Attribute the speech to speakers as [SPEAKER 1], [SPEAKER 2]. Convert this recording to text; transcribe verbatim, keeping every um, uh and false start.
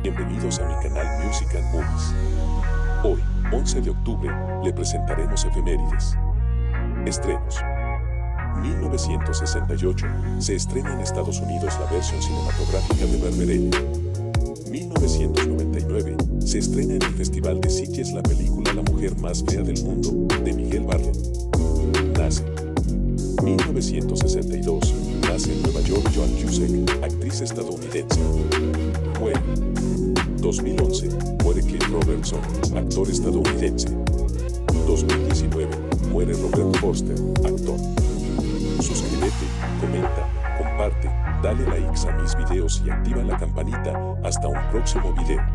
[SPEAKER 1] Bienvenidos a mi canal Music and Movies. Hoy, once de octubre, le presentaremos efemérides. Estrenos. mil novecientos sesenta y ocho, se estrena en Estados Unidos la versión cinematográfica de Berberelle. mil novecientos noventa y nueve, se estrena en el Festival de Sitges la película La mujer más fea del mundo, de Miguel Barlet. Nace. mil novecientos sesenta y dos, nace en Nueva York Joan Cusack, actriz estadounidense. Muere. dos mil once, muere Cliff Robertson, actor estadounidense. dos mil diecinueve, muere Robert Forster, actor. Suscríbete, comenta, comparte, dale likes a mis videos y activa la campanita. Hasta un próximo video.